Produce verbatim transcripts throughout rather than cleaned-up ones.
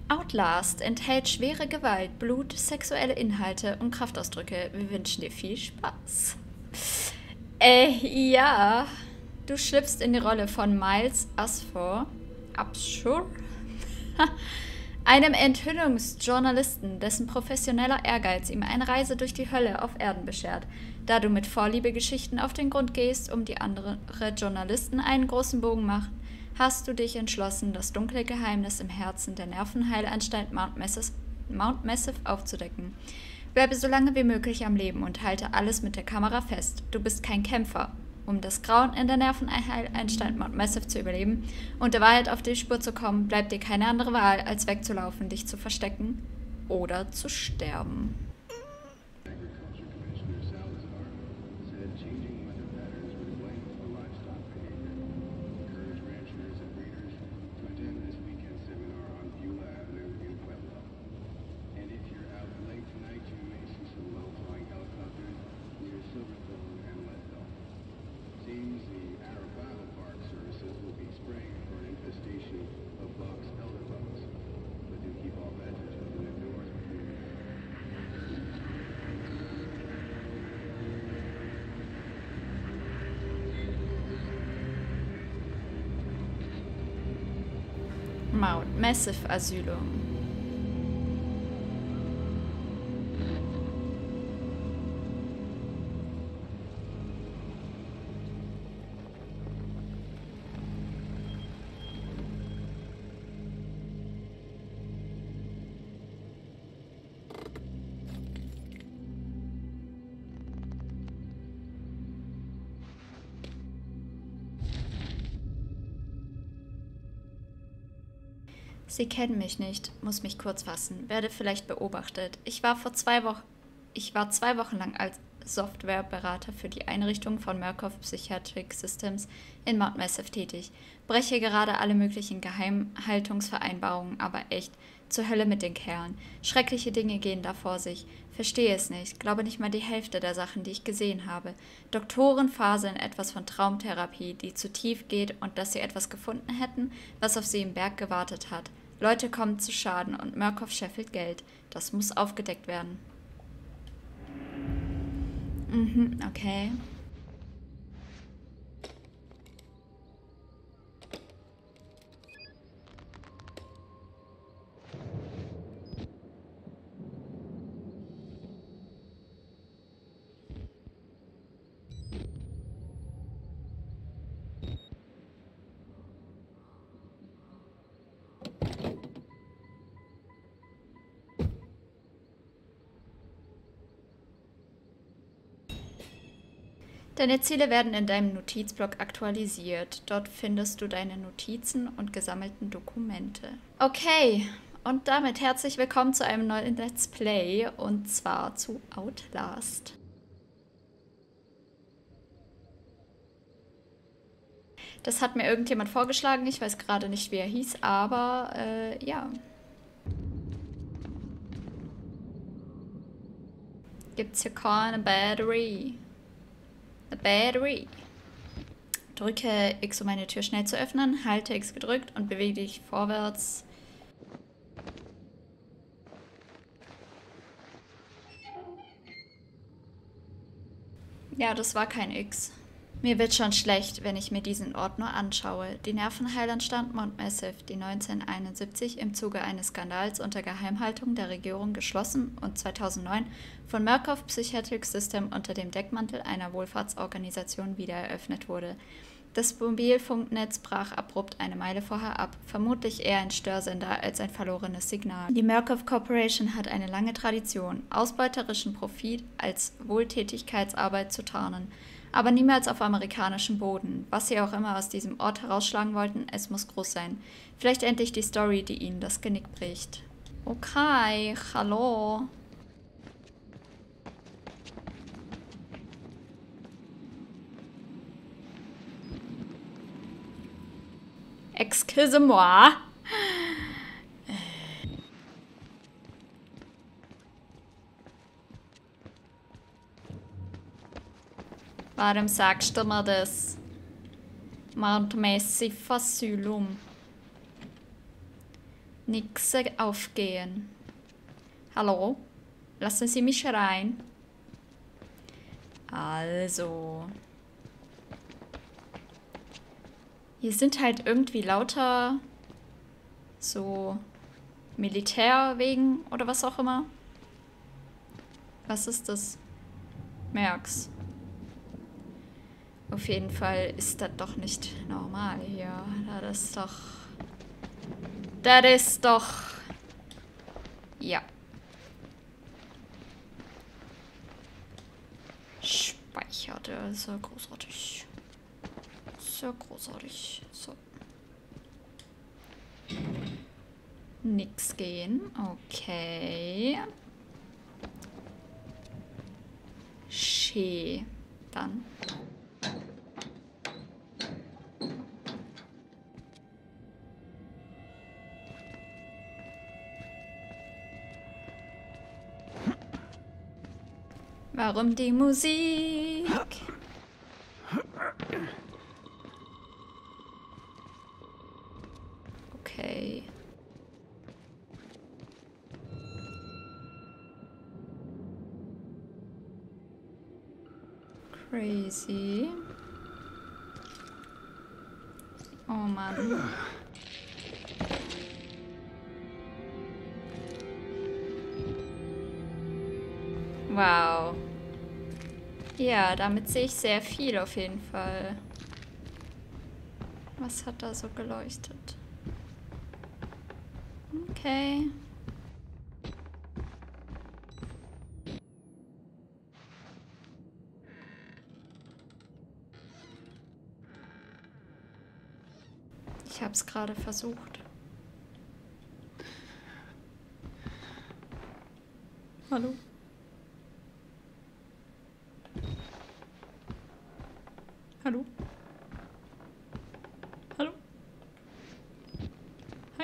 Outlast enthält schwere Gewalt, Blut, sexuelle Inhalte und Kraftausdrücke. Wir wünschen dir viel Spaß. Äh, ja. Du schlüpfst in die Rolle von Miles Asfor. Abschur? Einem Enthüllungsjournalisten, dessen professioneller Ehrgeiz ihm eine Reise durch die Hölle auf Erden beschert. Da du mit Vorliebegeschichten auf den Grund gehst, um die anderen Journalisten einen großen Bogen machen, hast du dich entschlossen, das dunkle Geheimnis im Herzen der Nervenheilanstalt Mount Massive, Mount Massive aufzudecken. Bleibe so lange wie möglich am Leben und halte alles mit der Kamera fest. Du bist kein Kämpfer. Um das Grauen in der Nervenheilanstalt Mount Massive zu überleben und der Wahrheit auf die Spur zu kommen, bleibt dir keine andere Wahl, als wegzulaufen, dich zu verstecken oder zu sterben. Mount Massive Asylum. Sie kennen mich nicht, muss mich kurz fassen, werde vielleicht beobachtet. Ich war vor zwei Wochen, ich war zwei Wochen lang als Softwareberater für die Einrichtung von Murkoff Psychiatric Systems in Mount Massive tätig. Breche gerade alle möglichen Geheimhaltungsvereinbarungen, aber echt, zur Hölle mit den Kerlen. Schreckliche Dinge gehen da vor sich. Verstehe es nicht, glaube nicht mal die Hälfte der Sachen, die ich gesehen habe. Doktoren faseln etwas von Traumtherapie, die zu tief geht und dass sie etwas gefunden hätten, was auf sie im Berg gewartet hat. Leute kommen zu Schaden und Murkoff scheffelt Geld. Das muss aufgedeckt werden. Mhm, okay. Deine Ziele werden in deinem Notizblock aktualisiert. Dort findest du deine Notizen und gesammelten Dokumente. Okay, und damit herzlich willkommen zu einem neuen Let's Play, und zwar zu Outlast. Das hat mir irgendjemand vorgeschlagen, ich weiß gerade nicht, wie er hieß, aber äh, ja. Gibt's hier keine Battery? Eine Battery. Drücke X, um eine Tür schnell zu öffnen, halte X gedrückt und bewege dich vorwärts. Ja, das war kein X. Mir wird schon schlecht, wenn ich mir diesen Ort nur anschaue. Die Nervenheilanstalt Mount Massive, die neunzehnhunderteinundsiebzig im Zuge eines Skandals unter Geheimhaltung der Regierung geschlossen und zweitausendneun von Murkoff Psychiatric System unter dem Deckmantel einer Wohlfahrtsorganisation wiedereröffnet wurde. Das Mobilfunknetz brach abrupt eine Meile vorher ab, vermutlich eher ein Störsender als ein verlorenes Signal. Die Murkoff Corporation hat eine lange Tradition, ausbeuterischen Profit als Wohltätigkeitsarbeit zu tarnen. Aber niemals auf amerikanischem Boden. Was sie auch immer aus diesem Ort herausschlagen wollten, es muss groß sein. Vielleicht endlich die Story, die ihnen das Genick bricht. Okay, hallo. Excusez-moi. Warum sagst du mir das? Mount Massive Asylum. Nix aufgehen. Hallo? Lassen Sie mich rein. Also. Hier sind halt irgendwie lauter so Militärwegen oder was auch immer. Was ist das? Merk's. Auf jeden Fall ist das doch nicht normal hier. Das ist doch... Das ist doch... Ja. Speichert. Sehr großartig. Sehr großartig. So. Nix gehen. Okay. Schee. Dann. Warum die Musik? Okay. Crazy. Oh Mann. Wow. Ja, damit sehe ich sehr viel auf jeden Fall. Was hat da so geleuchtet? Okay. Ich habe es gerade versucht. Hallo? Hallo? Hallo? Hi.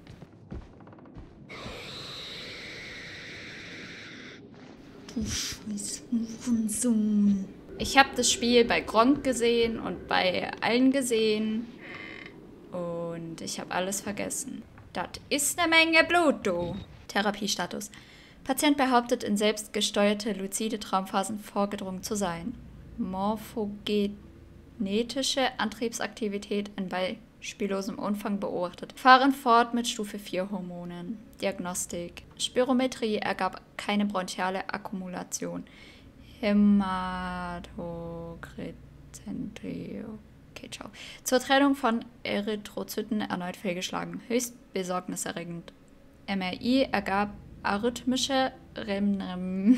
Du scheiß Hurensohn. Ich habe das Spiel bei Gronkh gesehen und bei allen gesehen. Und ich habe alles vergessen. Das ist eine Menge Blut, du. Therapiestatus. Patient behauptet, in selbstgesteuerte luzide Traumphasen vorgedrungen zu sein. Morphogenetische Antriebsaktivität in beispiellosem Umfang beobachtet. Fahren fort mit Stufe vier Hormonen. Diagnostik. Spirometrie ergab keine bronchiale Akkumulation. Hämatokritentrie. Okay, ciao. Zur Trennung von Erythrozyten erneut fehlgeschlagen. Höchst besorgniserregend. M R I ergab arrhythmische REM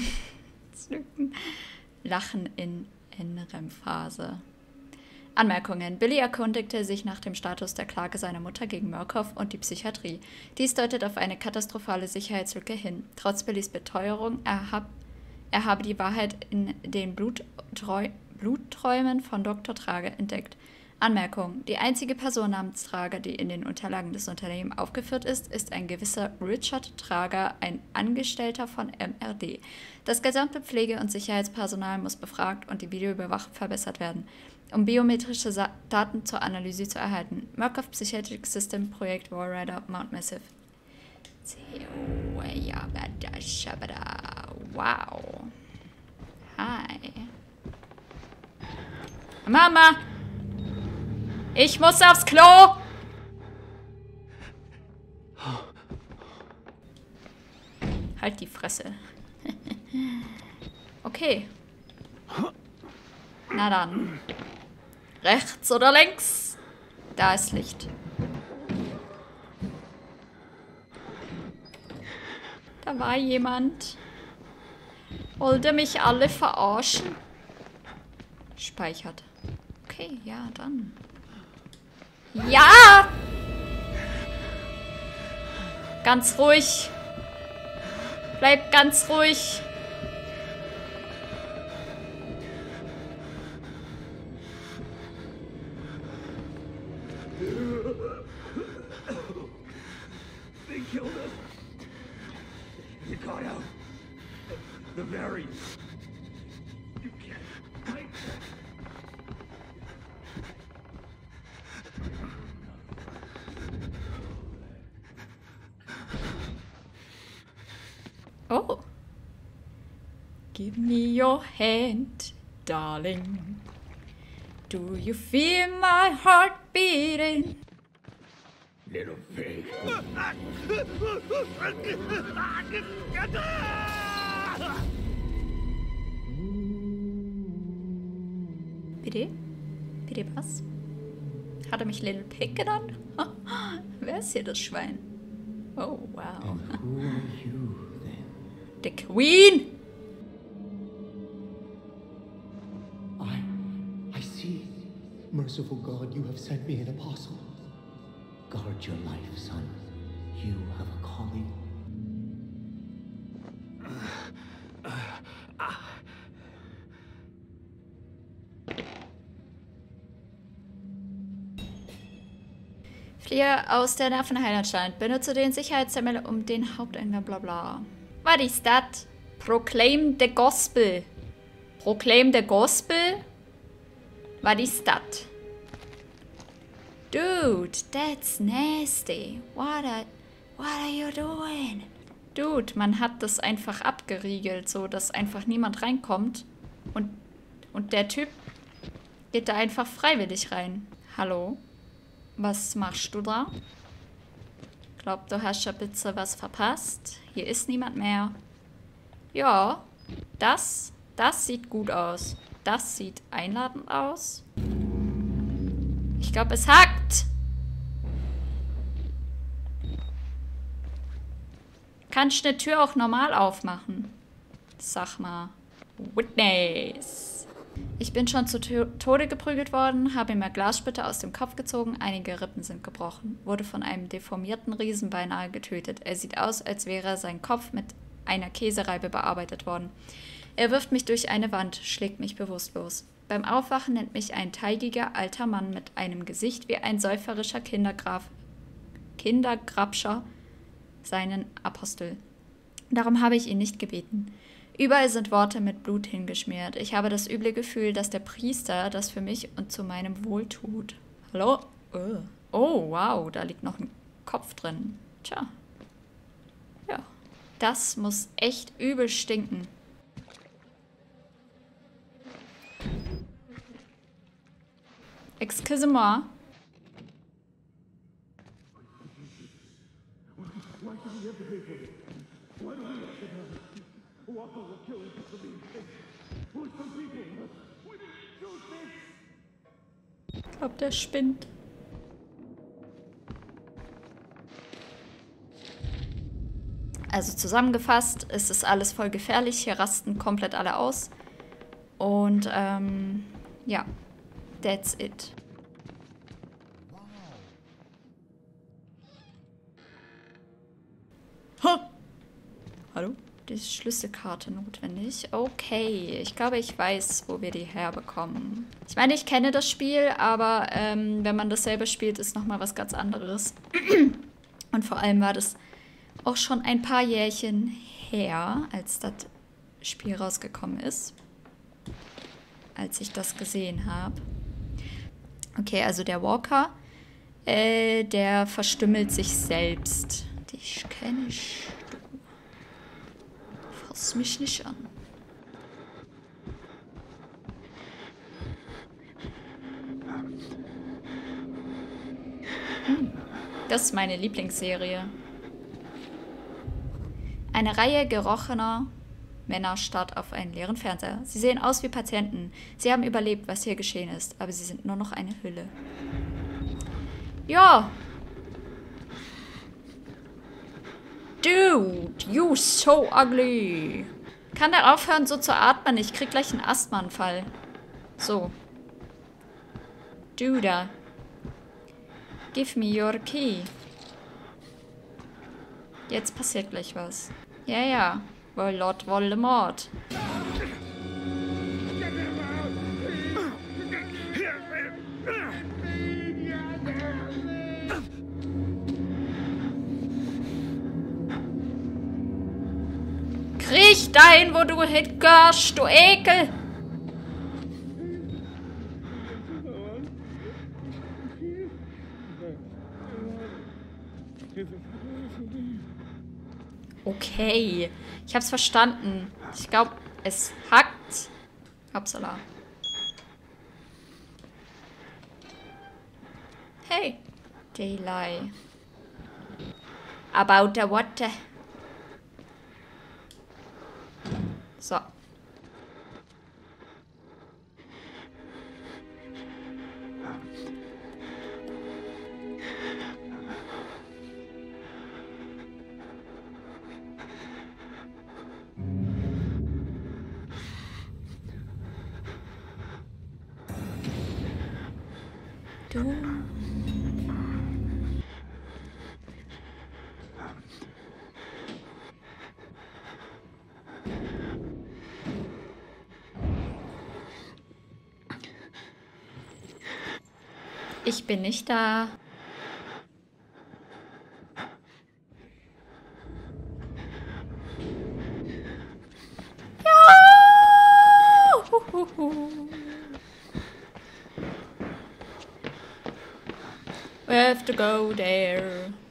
Lachen in N REM-Phase. Anmerkungen. Billy erkundigte sich nach dem Status der Klage seiner Mutter gegen Murkoff und die Psychiatrie. Dies deutet auf eine katastrophale Sicherheitslücke hin. Trotz Billys Beteuerung, er, hab, er habe die Wahrheit in den Bluttreu, Blutträumen von Doktor Trage entdeckt. Anmerkung. Die einzige Person namens Trager, die in den Unterlagen des Unternehmens aufgeführt ist, ist ein gewisser Richard Trager, ein Angestellter von M R D. Das gesamte Pflege- und Sicherheitspersonal muss befragt und die Videoüberwachung verbessert werden, um biometrische Sa Daten zur Analyse zu erhalten. Murkoff Psychiatric System Projekt Warrider Mount Massive. Wow. Hi. Mama! Ich muss aufs Klo! Halt die Fresse. Okay. Na dann. Rechts oder links? Da ist Licht. Da war jemand. Wollte mich alle verarschen? Speichert. Okay, ja, dann. Ja! Ganz ruhig. Bleib ganz ruhig. They killed us. You got out. The very. You can't fight. Give me your hand, darling. Do you feel my heart beating? Little pig. Bitte? Bitte was? Hat er mich Little Pig genannt? Wer ist hier das Schwein? Oh, wow. And who are you then? The Queen! I, I see. Merciful God, you have sent me an apostle. Guard your life, son. You have a calling. Fliehe aus der Nervenheilanstalt. Benutze den Sicherheitsterminal um den Haupteingang, bla bla. Was ist das? Proclaim the Gospel. Proclaim the Gospel? Was ist das? Dude, that's nasty. What are, what are you doing? Dude, man hat das einfach abgeriegelt, so dass einfach niemand reinkommt. Und, und der Typ geht da einfach freiwillig rein. Hallo? Was machst du da? Glaub, du hast ja bitte was verpasst. Hier ist niemand mehr. Ja, das, das sieht gut aus. Das sieht einladend aus. Ich glaube, es hackt. Kannst du eine Tür auch normal aufmachen? Sag mal. Witness. Ich bin schon zu Tode geprügelt worden, habe mir Glassplitter aus dem Kopf gezogen, einige Rippen sind gebrochen, wurde von einem deformierten Riesen beinahe getötet. Er sieht aus, als wäre sein Kopf mit einer Käsereibe bearbeitet worden. Er wirft mich durch eine Wand, schlägt mich bewusstlos. Beim Aufwachen nennt mich ein teigiger alter Mann mit einem Gesicht wie ein säuferischer Kindergraf, Kindergrabscher seinen Apostel. Darum habe ich ihn nicht gebeten. Überall sind Worte mit Blut hingeschmiert. Ich habe das üble Gefühl, dass der Priester das für mich und zu meinem Wohl tut. Hallo? Oh, oh wow, da liegt noch ein Kopf drin. Tja. Ja. Das muss echt übel stinken. Excusez-moi. Ich glaube, der spinnt. Also zusammengefasst ist es alles voll gefährlich. Hier rasten komplett alle aus. Und ähm, ja, that's it. Ha! Hallo? Die Schlüsselkarte notwendig. Okay, ich glaube, ich weiß, wo wir die herbekommen. Ich meine, ich kenne das Spiel, aber ähm, wenn man dasselbe spielt, ist nochmal was ganz anderes. Und vor allem war das auch schon ein paar Jährchen her, als das Spiel rausgekommen ist. Als ich das gesehen habe. Okay, also der Walker, äh, der verstümmelt sich selbst. Dich kenne ich. Fass mich nicht an. Hm. Das ist meine Lieblingsserie. Eine Reihe gerochener Männer starrt auf einen leeren Fernseher. Sie sehen aus wie Patienten. Sie haben überlebt, was hier geschehen ist, aber sie sind nur noch eine Hülle. Ja. Dude, you so ugly. Kann der aufhören, so zu atmen? Ich krieg gleich einen Asthmaanfall. So. Dude. Give me your key. Jetzt passiert gleich was. Ja, ja. Wohl Lord Voldemort. Kriech dahin, wo du hingehst, du Ekel! Okay, ich hab's verstanden. Ich glaube, Es hackt. Upsala. Hey. Delay. About the water. So. Du. Ich bin nicht da. Ja! Huhuhu. We have to go there.